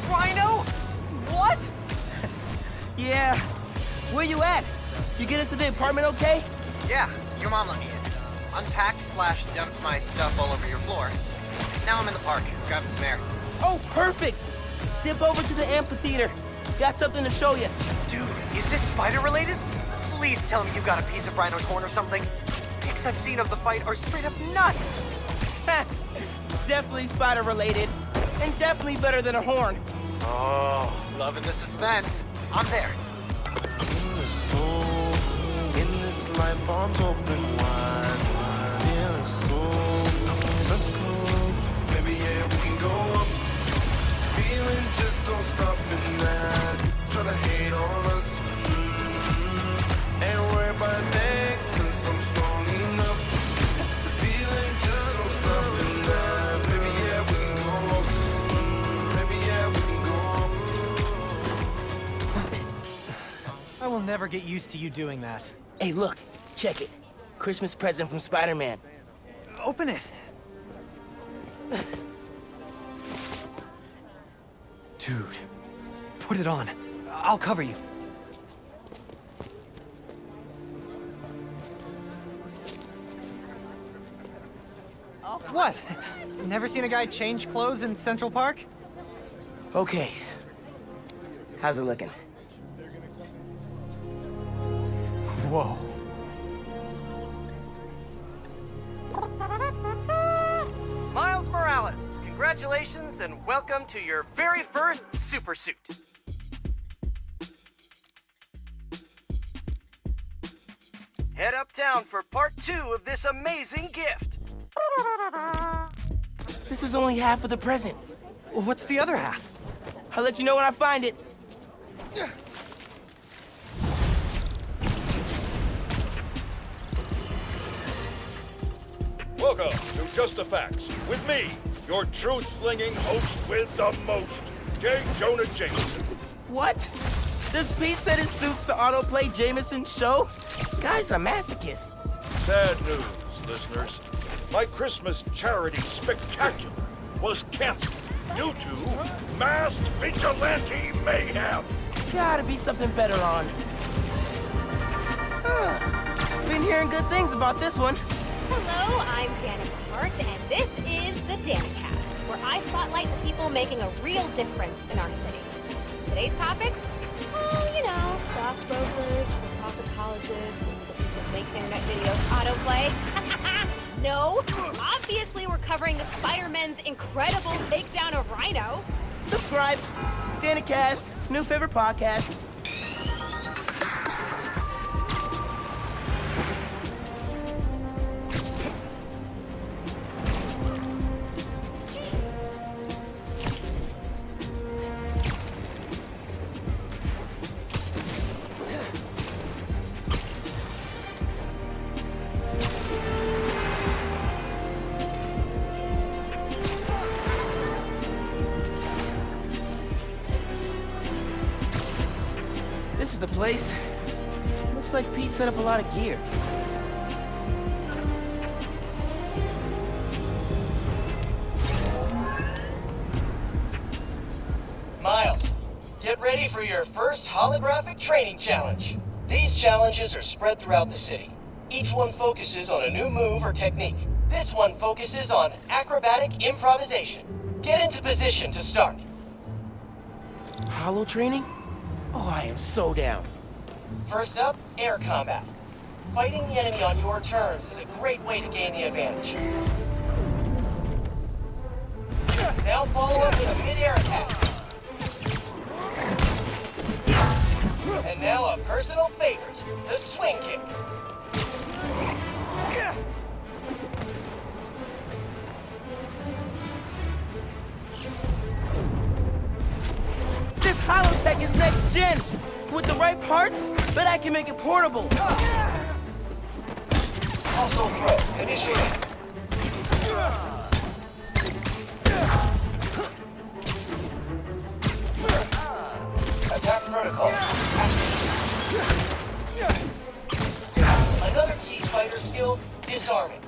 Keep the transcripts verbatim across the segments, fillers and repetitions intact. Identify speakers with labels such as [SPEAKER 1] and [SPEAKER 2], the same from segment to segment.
[SPEAKER 1] Rhino? What?
[SPEAKER 2] Yeah. Where you at? You get into the apartment okay?
[SPEAKER 1] Yeah, your mom let me in. Unpacked slash dumped my stuff all over your floor. Now I'm in the park, grabbing some air.
[SPEAKER 2] Oh, perfect! Dip over to the amphitheater. Got something to show you.
[SPEAKER 1] Dude, is this spider related? Please tell me you got a piece of Rhino's horn or something. Pics I've seen of the fight are straight up nuts.
[SPEAKER 2] Definitely spider related. And definitely better than a horn.
[SPEAKER 1] Oh, loving the suspense. I'm there.
[SPEAKER 3] In this life, arms open wide. Feeling so, let's go. Maybe yeah, we can go up. Feeling just don't stop in that. Try to hate on us. Mm-hmm. Ain't worried about a thing since I'm strong enough. The feeling just don't stop in that. Maybe yeah, we can go up. Mm, maybe yeah, we can go up.
[SPEAKER 4] I will never get used to you doing that.
[SPEAKER 2] Hey, look. Check it. Christmas present from Spider-Man.
[SPEAKER 4] Open it. Dude, put it on. I'll cover you. What? Never seen a guy change clothes in Central Park?
[SPEAKER 2] Okay. How's it looking?
[SPEAKER 4] Whoa.
[SPEAKER 1] Miles Morales, congratulations and welcome to your very first super suit. Head uptown for part two of this amazing gift.
[SPEAKER 2] This is only half of the present.
[SPEAKER 4] What's the other half?
[SPEAKER 2] I'll let you know when I find it.
[SPEAKER 5] Welcome to Just the Facts with me, your truth-slinging host with the most, J. Jonah Jameson.
[SPEAKER 2] What? Does Pete said it suits the autoplay Jameson's show? Guy's a masochist.
[SPEAKER 5] Sad news, listeners. My Christmas charity spectacular was canceled due to masked vigilante mayhem.
[SPEAKER 2] Gotta be something better on. Huh. Been hearing good things about this one.
[SPEAKER 6] Hello, I'm Danica Hart, and this is the Danicast, where I spotlight the people making a real difference in our city. Today's topic? Oh, you know, stockbrokers, for-profit colleges, and the people who make internet videos autoplay. No, obviously we're covering the Spider-Man's incredible takedown of Rhino.
[SPEAKER 2] Subscribe. Danicast, new favorite podcast. This is the place. Looks like Pete set up a lot of gear.
[SPEAKER 7] Miles, get ready for your first holographic training challenge. These challenges are spread throughout the city. Each one focuses on a new move or technique. This one focuses on acrobatic improvisation. Get into position to start.
[SPEAKER 2] Holo training? Oh, I am so down.
[SPEAKER 7] First up, air combat. Fighting the enemy on your terms is a great way to gain the advantage. Now follow up with a mid-air attack. And now a personal favorite, the swing kick.
[SPEAKER 2] This Holotech is next gen! With the right parts, bet I can make it portable!
[SPEAKER 7] Also throw, initiate. Attack protocol. Another key fighter skill, disarming.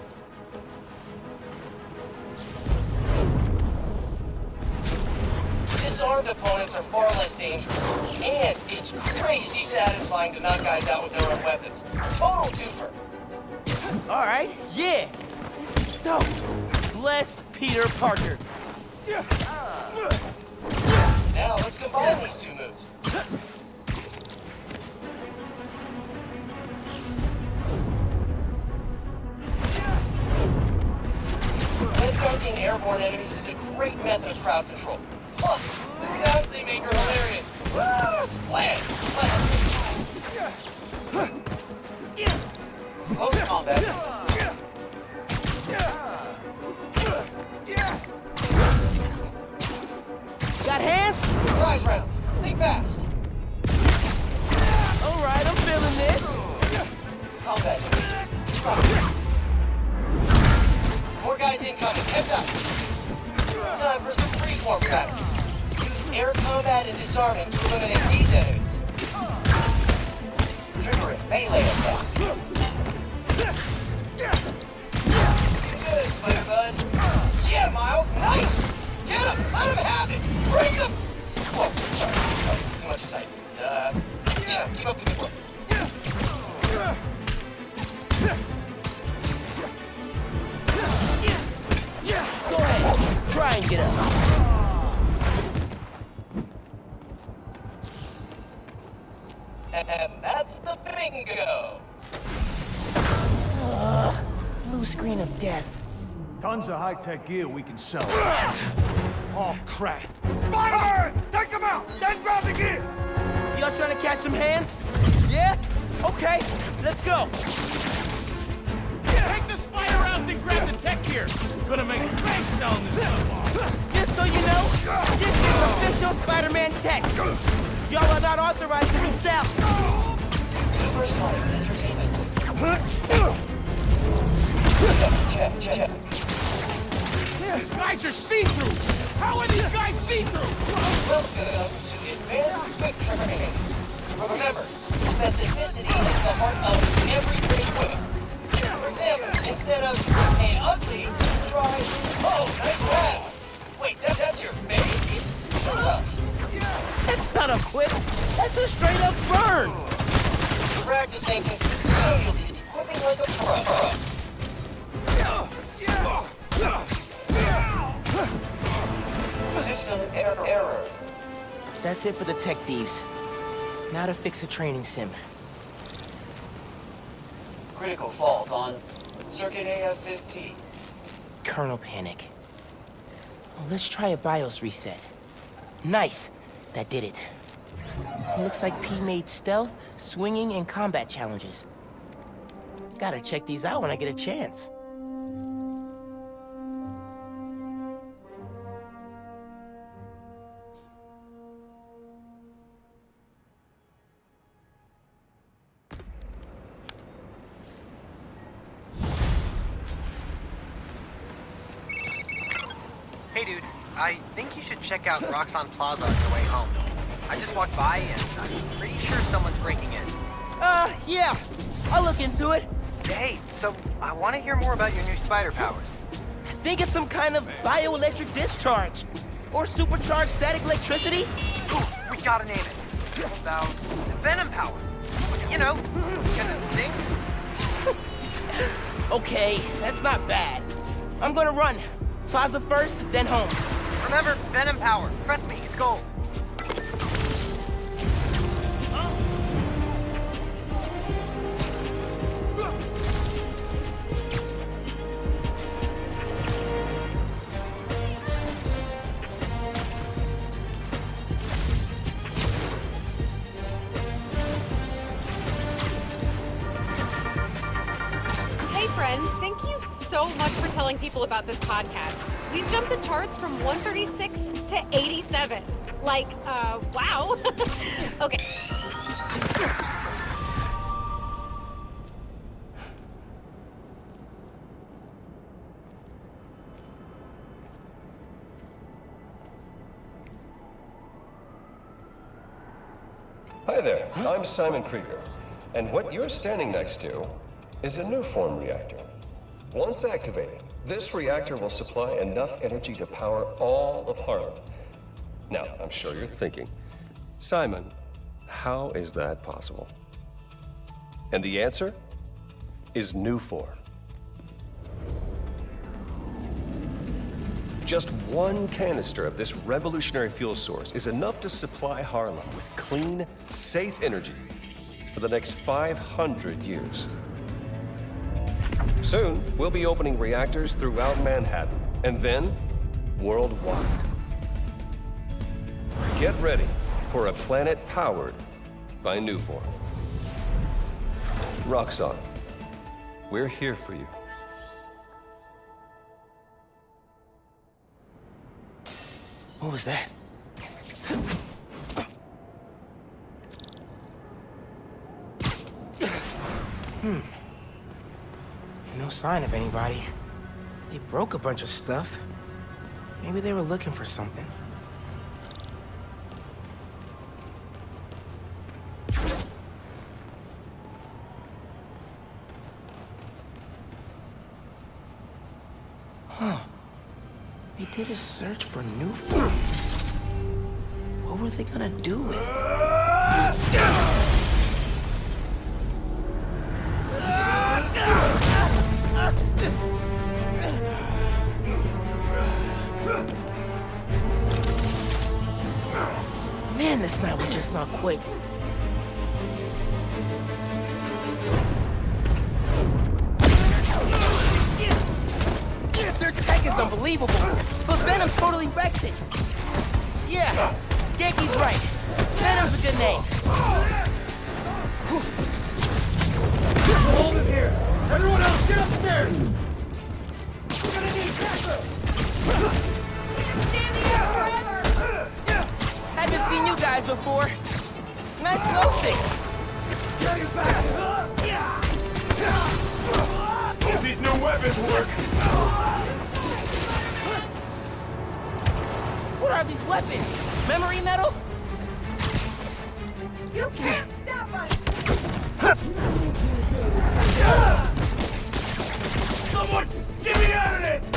[SPEAKER 7] Disarmed opponents are far less dangerous. And it's crazy satisfying to knock guys out with their own weapons. Total twofer.
[SPEAKER 2] All right, yeah. This is dope. Bless Peter Parker.
[SPEAKER 7] Now let's combine these two moves. Head-dunking airborne enemies is a great method of crowd control. Plus, the sounds they make are hilarious. Land, land. Close combat.
[SPEAKER 2] Got hands?
[SPEAKER 7] Surprise round. Think fast.
[SPEAKER 2] All right, I'm feeling this.
[SPEAKER 7] Combat. More guys incoming. Heads up. Time for some freeform practice. Use air combat and disarming to eliminate these enemies. Triggering melee attack. Good, Spider Bud. Yeah, Miles. Nice. Get him. Let him have it. Bring them. Whoa. Sorry. Too much excitement. Uh, yeah, keep up the good work.
[SPEAKER 2] Go ahead. Try and get up.
[SPEAKER 7] And that's the bingo.
[SPEAKER 2] Uh, blue screen of death.
[SPEAKER 8] Tons of high-tech gear we can sell. Oh, crap.
[SPEAKER 5] Spider! Take him out! Then grab the gear!
[SPEAKER 2] Y'all trying to catch some hands? Yeah? Okay, let's go.
[SPEAKER 8] Take the spider out, then grab the tech gear. Gonna make a bank selling this stuff.
[SPEAKER 2] Just so you know, this is official Spider-Man tech. Y'all are not authorized to resell.
[SPEAKER 7] Super Sonic Entertainment. Check, check, check.
[SPEAKER 8] These guys are see-through. How are these guys see-through?
[SPEAKER 7] Well good enough to advanced quick training. Remember, specificity is the heart of every great weapon. For example, instead of an ugly, try, oh, nice grab. Wait, that, that's your face? Uh,
[SPEAKER 2] That's not a whip. That's a straight-up burn.
[SPEAKER 7] practicing, soon you'll be equipping like a pro. System error. error.
[SPEAKER 2] That's it for the tech thieves. Now to fix a training sim.
[SPEAKER 7] Critical fault on circuit A F fifteen.
[SPEAKER 2] Kernel panic. Well, let's try a BIOS reset. Nice. That did it. Looks like P made stealth, swinging, and combat challenges. Gotta check these out when I get a chance.
[SPEAKER 4] Hey, dude. I think you should check out Roxxon Plaza on your way home. I just walked by and I'm pretty sure someone's breaking in.
[SPEAKER 2] Uh, yeah. I'll look into it.
[SPEAKER 4] Hey, so I want to hear more about your new spider powers.
[SPEAKER 2] I think it's some kind of bioelectric discharge. Or supercharged static electricity.
[SPEAKER 4] Ooh, we gotta name it. How about Venom Power? You know, because it stings.
[SPEAKER 2] Okay, that's not bad. I'm gonna run. Plaza first, then home.
[SPEAKER 4] Remember, Venom Power. Trust me, it's gold.
[SPEAKER 6] Hey friends, thank you so much for telling people about this podcast. We've jumped the charts from one thirty-six to eighty-seven. Like, uh, wow. Okay.
[SPEAKER 9] Hi there, I'm Simon Krieger, and what you're standing next to is a new form reactor. Once activated, this reactor will supply enough energy to power all of Harlem. Now, I'm sure you're thinking, Simon, how is that possible? And the answer is Nuform. Just one canister of this revolutionary fuel source is enough to supply Harlem with clean, safe energy for the next five hundred years. Soon, we'll be opening reactors throughout Manhattan, and then worldwide. Get ready for a planet powered by Nuform. Roxxon, we're here for you.
[SPEAKER 2] What was that? Hmm. No sign of anybody. They broke a bunch of stuff. Maybe they were looking for something. Huh. They did a search for Nuform. What were they gonna do with it? Man, this night will just not quit. Their tech is unbelievable, but Venom totally wrecks it. Yeah, Genki's right. Venom's a good name.
[SPEAKER 8] Hold it here! Everyone else, get upstairs! We're gonna need backup!
[SPEAKER 6] Stand here forever!
[SPEAKER 2] Haven't seen you guys before. Nice glow sticks.
[SPEAKER 8] Get your back! Hope these new weapons work!
[SPEAKER 2] What are these weapons? Memory metal?
[SPEAKER 6] You can't stop us!
[SPEAKER 8] Someone, get me out of this!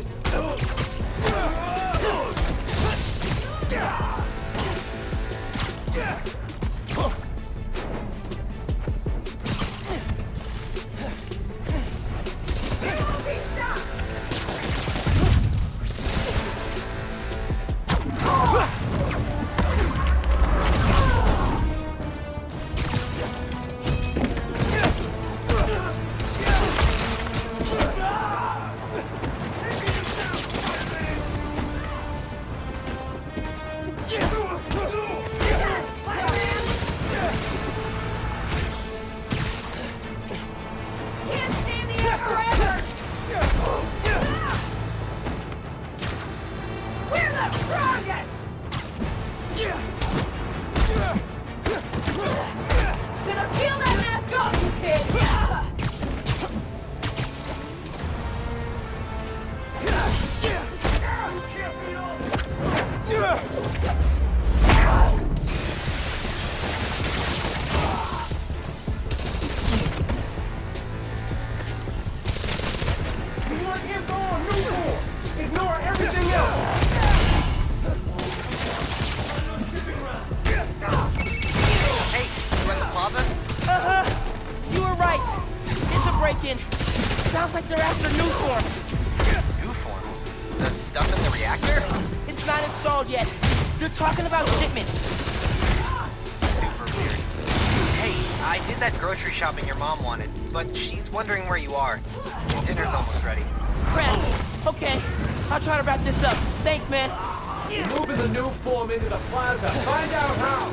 [SPEAKER 2] Sounds like they're after Nuform.
[SPEAKER 4] Nuform? The stuff in the reactor?
[SPEAKER 2] It's not installed yet. They're talking about shipments.
[SPEAKER 4] Super weird. Hey, I did that grocery shopping your mom wanted, but she's wondering where you are. Dinner's almost ready.
[SPEAKER 2] Crap. Okay, I'll try to wrap this up. Thanks, man.
[SPEAKER 8] Moving the Nuform into the plaza. Find out how.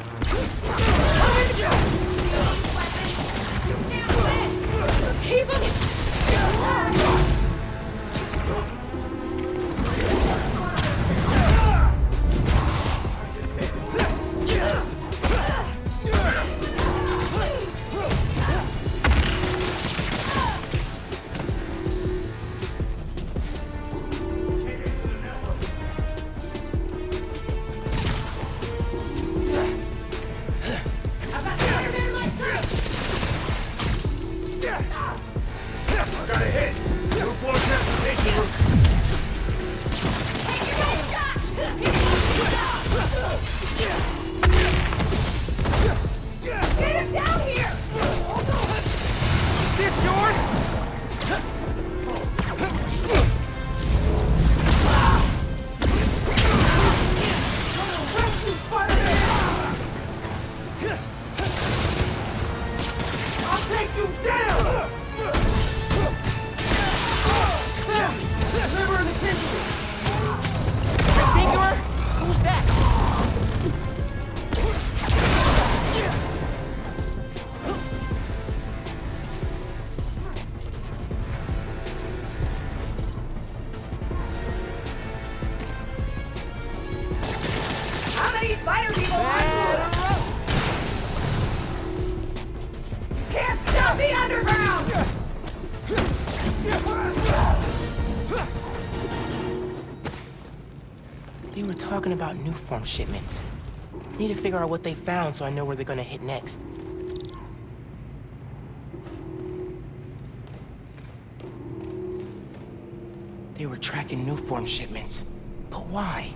[SPEAKER 6] Keep him!
[SPEAKER 8] Got a hit.
[SPEAKER 10] spider people on You can't stop the underground!
[SPEAKER 2] They were talking about new form shipments. Need to figure out what they found so I know where they're gonna hit next. They were tracking new form shipments. But why?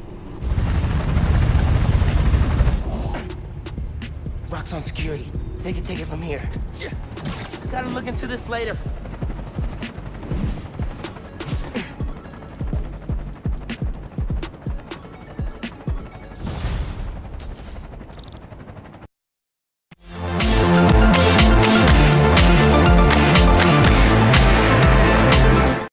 [SPEAKER 2] Roxxon security. They can take it from here. Gotta look into this later.